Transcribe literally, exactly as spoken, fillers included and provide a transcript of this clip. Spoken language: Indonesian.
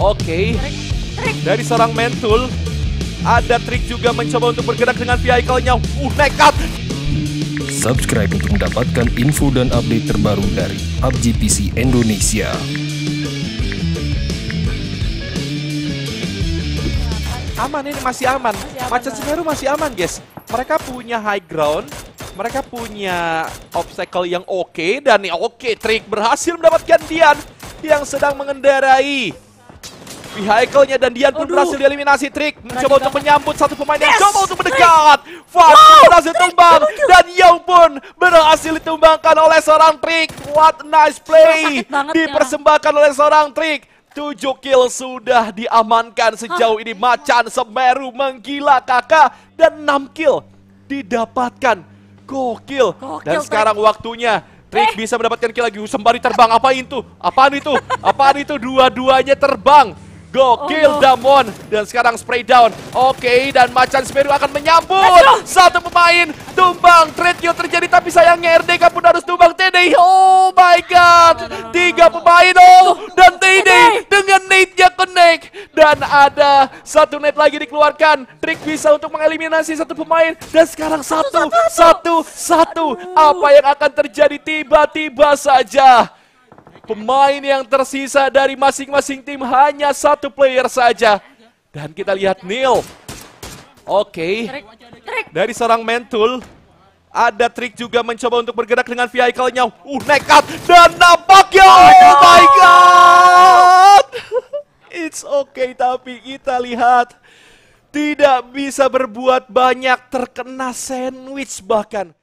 Oke, dari seorang Mentul, ada trik juga mencoba untuk bergerak dengan vehicle-nya. Uh, nekat! Subscribe untuk mendapatkan info dan update terbaru dari P U B G P C Indonesia. Aman, ini masih aman. Macan Semeru masih aman, guys. Mereka punya high ground, mereka punya obstacle yang oke, dan nih oke, trik berhasil mendapatkan Dian yang sedang mengendarai vehicle-nya, dan Dian pun Aduh. berhasil dieliminasi. Trik mencoba untuk banget. menyambut satu pemain yang Yes! coba untuk mendekat. Fat Wow! berhasil tumbang, dan Young pun berhasil ditumbangkan oleh seorang Trik. What nice play Sakit banget ya. dipersembahkan oleh seorang Trik. tujuh kill sudah diamankan sejauh ini. Macan Semeru menggila kakak, dan enam kill didapatkan. Gokil. Gokil, Dan Trik. sekarang waktunya Trik bisa mendapatkan kill lagi. Sembari terbang, apain tuh? Apaan itu? Apaan itu? Dua-duanya terbang. Gokil, Oh, no. Damwon. Dan sekarang spray down. Oke, dan Macan Semeru akan menyambut. Let's go. Satu pemain tumbang. Trade kill terjadi, tapi sayangnya R D K pun harus tumbang. T D, oh my god. Tiga pemain, oh. Dan T D dengan nade-nya connect. Dan ada satu nade lagi dikeluarkan. Trik bisa untuk mengeliminasi satu pemain. Dan sekarang satu, satu, satu. Apa yang akan terjadi tiba-tiba saja? Pemain yang tersisa dari masing-masing tim hanya satu player saja. Dan kita lihat Neil. Oke, Trik, trik. dari seorang Mentul, ada Trik juga mencoba untuk bergerak dengan vehicle-nya. Uh, nekat, dan nampaknya, oh my god. It's okay, tapi kita lihat tidak bisa berbuat banyak, terkena sandwich bahkan.